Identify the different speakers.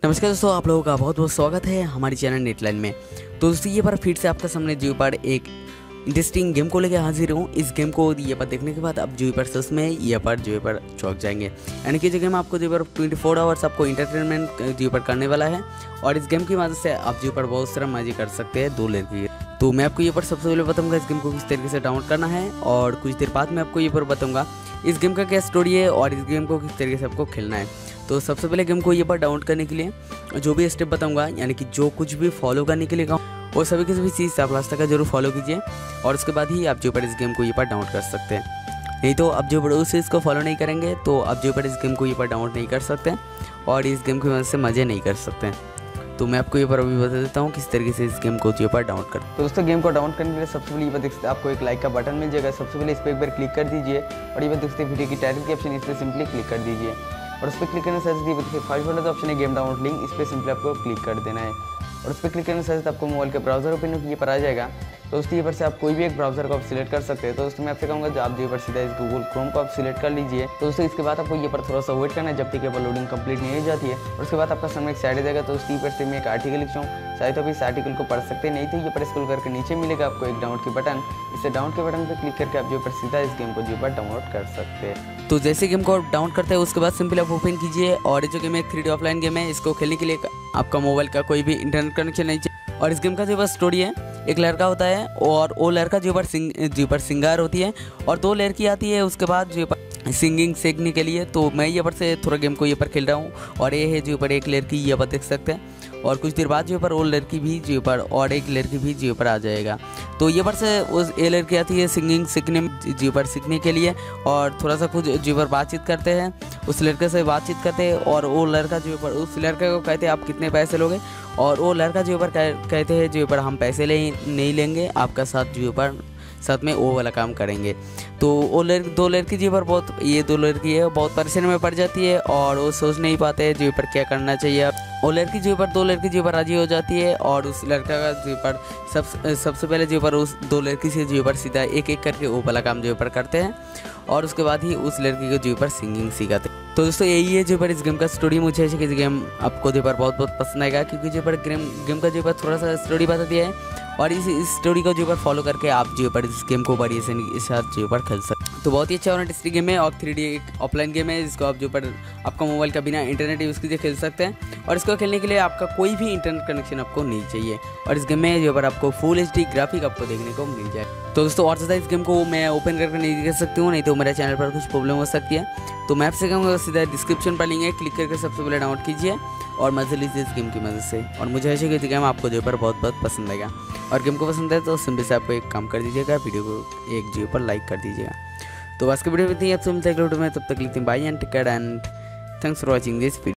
Speaker 1: नमस्कार दोस्तों, आप लोगों का बहुत बहुत स्वागत है हमारी चैनल नेटलाइन में। तो दोस्तों ये बार फिर से आपका सामने जो पर एक इंटरेस्टिंग गेम को लेकर हाजिर हूँ। इस गेम को ये पर देखने के बाद आप जो पर सच में ये पर चौंक जाएंगे। यानी कि जो गेम आपको जो पर 24 आवर्स आपको इंटरटेनमेंट जो पर करने वाला है और इस गेम की मदद से आप जो पर बहुत सारा मजे कर सकते हैं 2 लड़की। तो मैं आपको ये पर सबसे पहले बताऊँगा इस गेम को किस तरीके से डाउनलोड करना है और कुछ देर बाद मैं आपको ये पर बताऊँगा इस गेम का क्या स्टोरी है और इस गेम को किस तरीके से आपको खेलना है। तो सबसे पहले गेम को ये पर डाउनलोड करने के लिए जो भी स्टेप बताऊंगा, यानी कि जो कुछ भी फॉलो करने के लिए कहूँ वो सभी की सभी चीज़ आप लास्ट तक जरूर फॉलो कीजिए और उसके बाद ही आप जो पर इस गेम को ये पर डाउनलोड कर सकते हैं। नहीं तो आप जो पर उस चीज़ को फॉलो नहीं करेंगे तो आप जो पर इस गेम को ये पर डाउनलोड नहीं कर सकते और इस गेम की वजह से मज़े नहीं कर सकते। तो मैं आपको ये पर अभी बता देता हूँ किस तरीके से इस गेम को जो पर डाउनलोड कर। तो दोस्तों गेम को डाउनलोड करने के लिए सबसे पहले ये देख सकते हैं आपको एक लाइक का बटन मिल जाएगा। सबसे पहले इस पर एक बार क्लिक कर दीजिए और ये देख सकते हैं वीडियो की टाइटल के ऑप्शन, इस पर सिंपली क्लिक कर दीजिए और उस पर क्लिक करने से देखिए फर्स्ट वाला ऑप्शन है गेम डाउनलोड लिंक, इस पर सिंपली आपको क्लिक कर देना है और उस पर क्लिक करने से आपको मोबाइल के ब्राउजर ओपन ये पर आ जाएगा। तो दोस्तों ये पर से आप कोई भी एक ब्राउजर को आप सिलेक्ट कर सकते हैं। तो दोस्तों मैं आपसे कहूँगा जो आप जो पर सीधा इस गूगल क्रोम को आप सिलेक्ट कर लीजिए। तो दोस्तों इसके बाद आपको ये पर थोड़ा सा वेट करना है जब तक ये पर लोडिंग कंप्लीट नहीं हो जाती है और उसके बाद आपका सामने एक साइड जाएगा। तो उसकी पर से मैं एक आर्टिकल लिखता हूँ, चाहे तो आप इस आर्टिकल को पढ़ सकते हैं, नहीं तो ये पर स्क्रॉल करके नीचे मिलेगा आपको एक डाउनलोड की बटन। इसे डाउनलोड के बटन पर क्लिक करके आप जो पर सीधा इस गेम को जो पर डाउनलोड कर सकते हैं। तो जैसे गेम को डाउनलोड करते हैं उसके बाद सिंपली आप ओपन कीजिए और जो गेम एक 3D ऑफलाइन गेम है, इसको खेलने के लिए आपका मोबाइल का कोई भी इंटरनेट कनेक्शन नहीं चाहिए। और इस गेम का जो बस स्टोरी है, एक लड़का होता है और वो लड़का जो पर सिंगर होती है और 2 लड़की आती है उसके बाद जो पर सिंगिंग सीखने के लिए। तो मैं ये पर से थोड़ा गेम को ये पर खेल रहा हूँ और ये है जो पर एक लड़की ये पर देख सकते हैं और कुछ देर बाद जो पर वो लड़की भी जो पर और एक लड़की भी जो पर आ जाएगा। तो ये पर से उस ये लड़की आती है सिंगिंग सीखने जो पर सीखने के लिए और थोड़ा सा कुछ जो पर बातचीत करते हैं, उस लड़के से बातचीत करते हैं और वो लड़का जो पर उस लड़के को कहते हैं आप कितने पैसे लोगे और वो लड़का जो पर कहते हैं जो पर हम पैसे नहीं लेंगे, आपका साथ जो पर साथ में वो वाला काम करेंगे। तो वो 2 लड़की जी पर ये 2 लड़की है बहुत परेशानी में पड़ जाती है और वो सोच नहीं पाते हैं जो पर क्या करना चाहिए। वो लड़की जो पर 2 लड़की जो पर राजी हो जाती है और उस लड़का का जो पर सबसे पहले जो पर उस 2 लड़की से जो पर सीधा एक एक करके वो वाला काम जो पर करते हैं और उसके बाद ही उस लड़की को जो पर सिंगिंग सिखाते हैं। तो दोस्तों यही है जो पर इस गेम का स्टोरी। मुझे ऐसे कि गेम आपको जो पर बहुत पसंद आएगा क्योंकि जो पर गेम का जो पर थोड़ा सा स्टोरी बता दिया है और इस स्टोरी को जो पर फॉलो करके आप जो पर इस गेम को बड़ी आसानी के साथ जो पर खेल सकते। तो बहुत ही अच्छा और इंटरेस्टिंग गेम है और 3D एक ऑफलाइन गेम है जिसको आप जो पर आपका मोबाइल का बिना इंटरनेट यूज़ कीजिए खेल सकते हैं और इसको खेलने के लिए आपका कोई भी इंटरनेट कनेक्शन आपको नहीं चाहिए और इस गेम में जो पर आपको फुल HD ग्राफिक आपको देखने को मिल जाए। तो दोस्तों और ज़्यादा इस गेम को मैं ओपन करके नहीं देख सकती हूँ, नहीं तो मेरे चैनल पर कुछ प्रॉब्लम हो सकती है। तो मैं आपसे कहूँगा सीधा डिस्क्रिप्शन पर लिंक है, क्लिक करके सबसे पहले डाउनलोड कीजिए और मजे लीजिए इस गेम की मदद से। और मुझे ऐसे कि गेम आपको जो पर बहुत पसंद आएगा और गेम को पसंद है तो सिंपल से आपको एक काम कर दीजिएगा, वीडियो को एक जो पर लाइक कर दीजिएगा। तो आज की वीडियो में इतनी, आपसे मिलते हैं अगले वीडियो में, तब तक लिखते हैं bye and take care and thanks for watching this video.